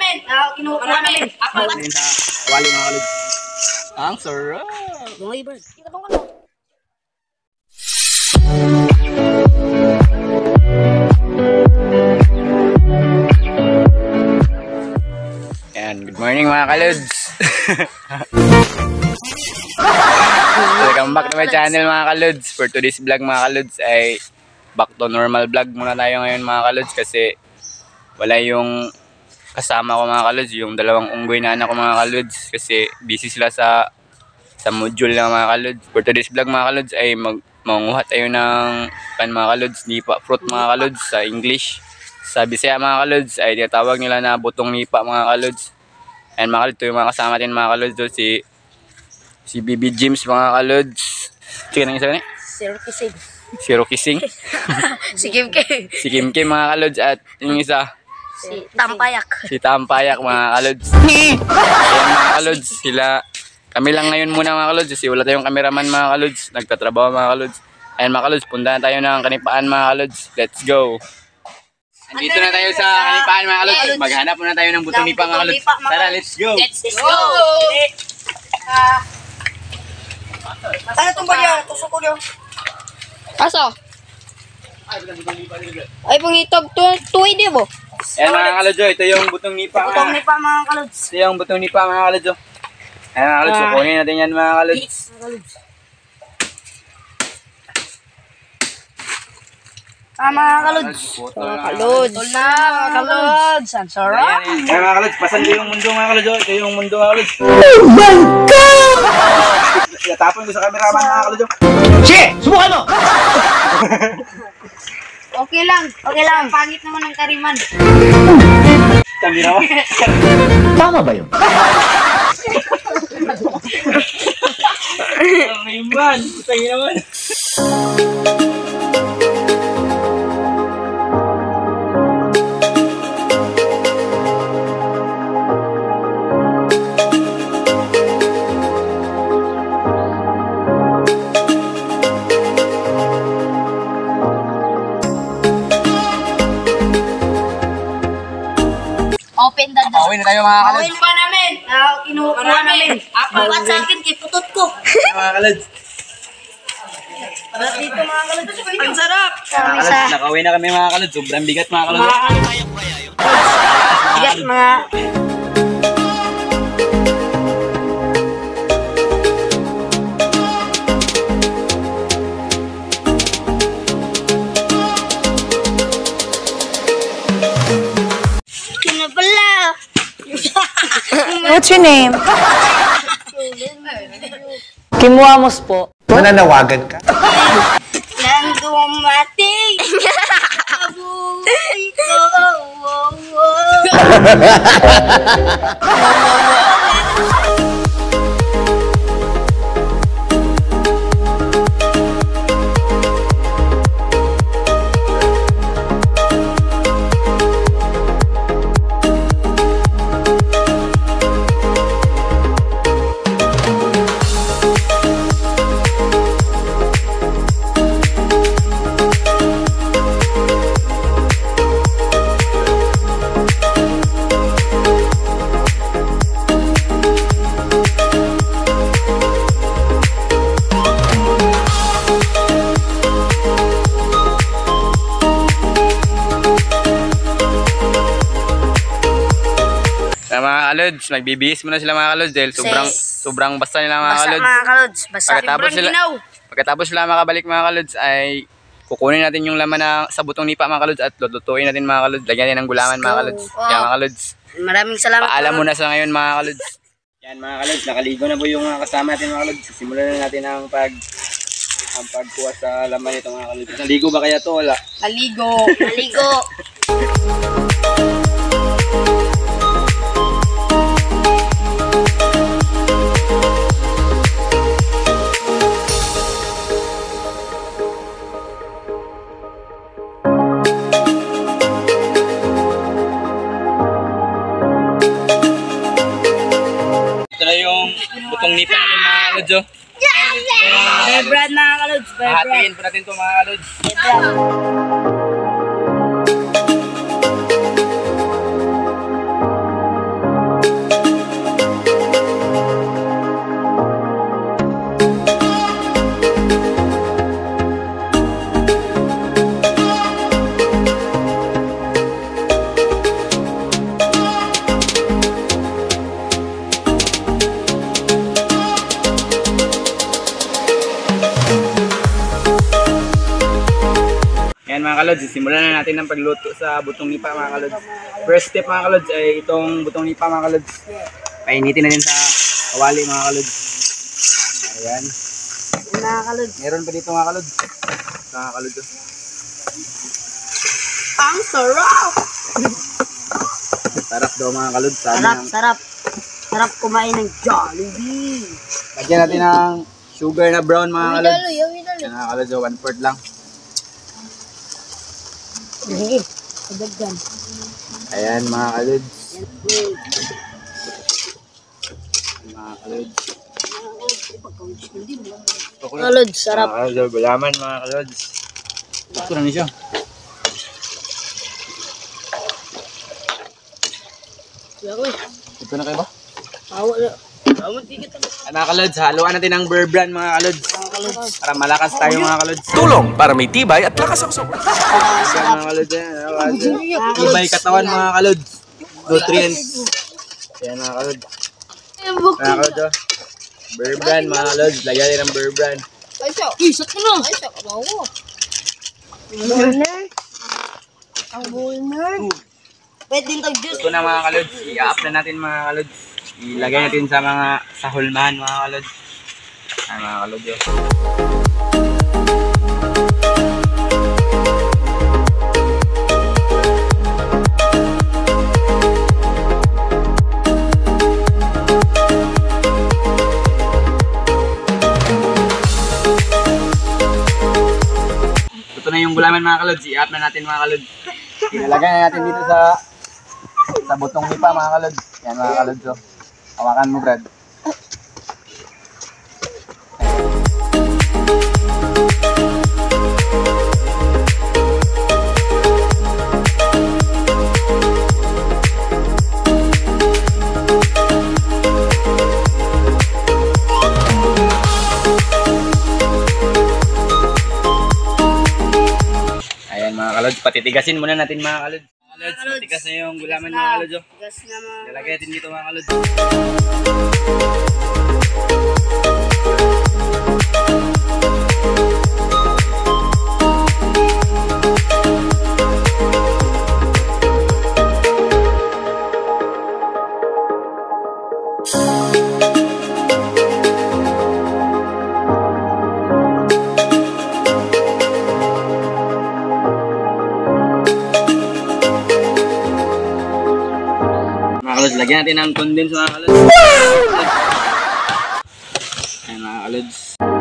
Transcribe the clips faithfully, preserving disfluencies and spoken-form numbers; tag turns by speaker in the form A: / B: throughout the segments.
A: namin. Uh, kinuha namin. Ako.
B: Wali mga kalod. Ang sarap.
A: Bungoy bird. Kita bang ano?
B: Yan, good morning mga kalods. Welcome back to my channel mga kalods. For today's vlog mga kalods ay back to normal vlog muna tayo ngayon mga kalods kasi wala yung kasama ko mga kalods, yung dalawang unggoy na anak ko mga kalods kasi busy sila sa sa module na mga kalods. For today's vlog mga kalods ay mag manguha tayo ng pan mga kalods, nipa fruit mga kalods sa English. Sa Bisaya mga kalods ay tinatawag nila na butong nipa mga kalods. And mga kalods, ito yung mga kasama din mga kalods doon, si si B B James mga kalods. Sige nang isa ni?
A: Zero kissing.
B: Zero kissing.
A: Si Kim Kim.
B: Si Kim Kim mga kalods at yung isa
A: Si Tampayak.
B: si Tampayak mga kalods. Ayan mga kalods, sila kami lang ngayon muna mga kalods kasi wala tayong cameraman mga kalods, nagtatrabaho mga kalods. Ayan mga kalods, puntahan tayo ng Kanipaan mga kalods. Let's go. Andito na tayo sa Kanipaan mga kalods. Maghanap muna tayo ng butong nipa mga kalods. Tara, let's go.
A: Let's go. Ah. Ano itong bagya? Tusok ko niyo. Aso? Ay, pangitog tuwi di mo?
B: Ayan mga kalods, ito yung butong nipa.
A: Butong nipa mga kalods.
B: Ito yung butong nipa mga kalods. Ayan mga kalods, kukunin natin yan mga kalods.
A: Ah, mga kalods. Mga kalods. Mga kalods. Ang sarap.
B: Ayan mga kalods, pasan ko yung mundo mga kalods. Ito yung mundo mga kalods. Oh my God! Itatapon ko sa cameraman mga kalods. Che! Subukan mo!
A: Okay lang. Okay lang. Pangit naman ang kariman.
B: Cameraman?
C: Tama ba yun?
B: Kariman! Putangin naman.
A: Open the door.
B: Pauwi na tayo mga kalods.
A: Open pa namin. Ah, kinuha namin. Ako at sa akin, kiputot ko.
B: Mga kalods.
A: Para dito mga kalods. Ang sarap.
B: Mga kalods, nakauwi na kami mga kalods. Sobrang bigat mga kalods.
A: Bigat mga...
D: What's your name? Kimuamos po.
C: Mananawagan ka?
A: Nang dumating abuhay ko.
B: Mga kalods, magbibihis muna sila mga kalods dahil sobrang sobrang basta nila mga
A: Basta
B: kalods.
A: mga kalods. Basta
B: Pagkatapos
A: sobrang
B: sila,
A: ginaw.
B: pagkatapos sila makabalik mga kalods ay kukunin natin yung laman na sa butong nipa mga kalods at lulutuin natin mga kalods. Lagyan natin ng gulaman mga kalods.
A: Wow.
B: Yan mga kalods.
A: Maraming salamat.
B: Paalam muna sa ngayon mga kalods. Yan mga kalods, nakaligo na po yung mga kasama natin mga kalods. Simulan na natin ang pag ang pagkuha sa laman nito mga kalods. Naligo ba kaya to? Wala.
A: Naligo. Naligo.
B: Ito na yung butong nipa natin mga kalods. Oh.
A: Bear brand mga kalods. Bear brand.
B: Hahatiin po natin ito mga kalods.
A: Bear brand.
B: mga kalods, simulan na natin ang pagluto sa butong nipa mga kalods. First step mga kalods ay itong butong nipa mga kalods. Painitin natin sa kawali mga kalods. Ayan.
A: Mga kalod.
B: Meron pa dito mga kalods. Mga kalods.
A: Ang sarap!
B: Sarap daw mga kalods. Sabi
A: Sarap,
B: ng-
A: sarap. Sarap kumain ng Jollibee.
B: Lagyan natin ng sugar na brown mga kalods.
A: Yummy dalo.
B: Yan mga kalods, one fourth lang.
A: Sige, kadagdan.
B: Ayan mga kalods. Mga kalods.
A: Kalod, sarap.
B: Mga kalods, gulaman mga kalods. Ito na niya siya. Ito na kayo ba?
A: Awa na. Awa tigit ang
B: Mga kalods, haluan natin ng bear brand mga kalods. Para malakas tayo mga kalods.
C: Tulong para may tibay at lakas ang sobrang.
B: Ayan mga kalods. Ayan. Ibay katawan mga kalods. Nutrients. Ayan mga kalods. Mga kalods. oh. Bear brand mga kalods. Lagyan natin ng bear brand.
A: Ay, siya. Isat ko na. Ay, siya. Kabawa. Burner. Ang burner. Pwede din tag-juice.
B: Ito na mga kalods. I-up na natin mga kalods. Ilagay natin sa mga sa hulmahan mga kalods. Ayan mga kalods. oh. Ito na yung gulaman mga kalods. I-up na natin mga kalods. Ilalagay na natin dito sa sa butong nipa mga kalods. Yan mga kalods. Oh. Hawakan mo Brad. Ayan mga kalods, patitigasin muna natin mga kalods. Mga kalods, patigas na yung gulaman mga kalods. oh.
A: Gas na mga.
B: Lalagay natin dito mga kalods. Mga kalods, lagyan natin ng condense mga kalods. Ayan mga kalods.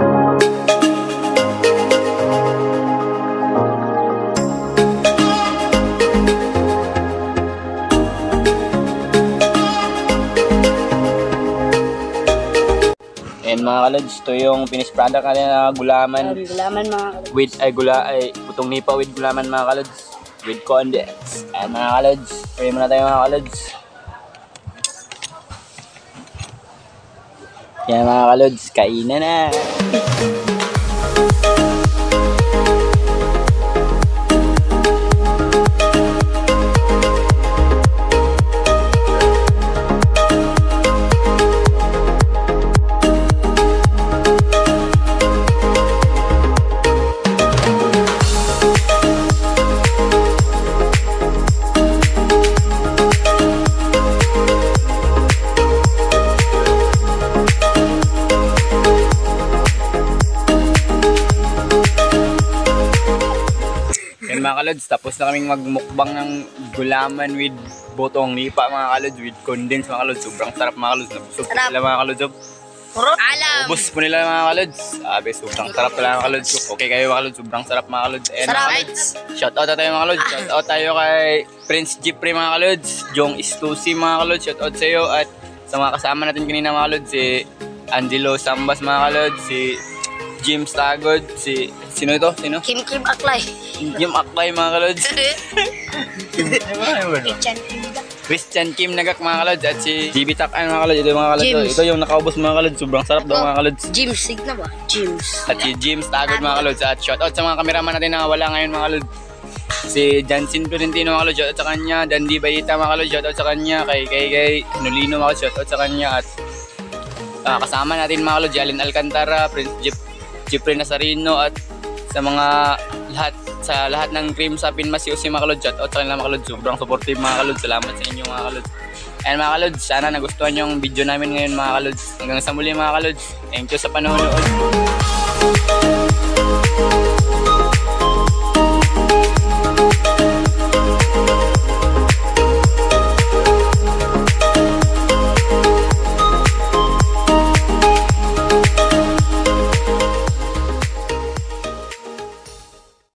B: Ayan mga kalods, ito yung finished product natin na gulaman
A: Gulaman mga kalod.
B: with ay gula ay putong nipa with gulaman mga kalods with condense. Ayan mga kalods, pray muna tayo mga kalods. Yan mga kalods, kainan na. Yan mga kalods, tapos na kaming magmukbang ng gulaman with botong nipa mga kalods, with condense mga kalods. Sobrang sarap mga kalods. Nabusog po
A: Sarap.
B: nila mga kalods.
A: Alam.
B: Ubus po nila mga kalods. Sabi, sobrang sarap pala mga kalods. Okay kayo mga kalods, sobrang sarap mga kalods. Ayan
A: Sarap.
B: mga kalods. Shoutout na tayo mga kalods. Shoutout tayo kay Prince Jeffrey mga kalods. Jong Istusi mga kalods. Shoutout sa iyo. At sa mga kasama natin kanina mga kalods, si Angelo Sambas mga kalods, si James Tagod, si... Sino ito? Sino?
A: Kim Kim Aklay.
B: Jim Aklay mga kalods.
A: Christian Kim.
B: Christian Kim Nagak mga kalods at si G B Takan mga kalods. Ito yung mga kalods.
A: James.
B: Ito yung nakaubos mga kalods. Sobrang sarap daw mga kalods.
A: James, signa ba? James.
B: At si James Tagod mga kalods. At shoutout sa mga kameraman natin na wala ngayon mga kalods. Si Jansin Florentino mga kalods. Shoutout sa kanya. Dandy Bayita mga kalods. Shoutout sa kanya. Kay kay kay Nolino mga kalods. Shoutout sa kanya. At uh, kasama natin mga kalods. Alin Alcantara, Prince Jeff, Jeffrey Nazarino at sa mga lahat sa lahat ng cream sa Pinmas U C mga kalods. Shout out sa kanila mga kalods. Sobrang supportive mga kalods. Salamat sa inyo mga kalods. And mga kalods, sana nagustuhan nyo yung video namin ngayon mga kalods. Hanggang sa muli mga kalods. Thank you sa panonood.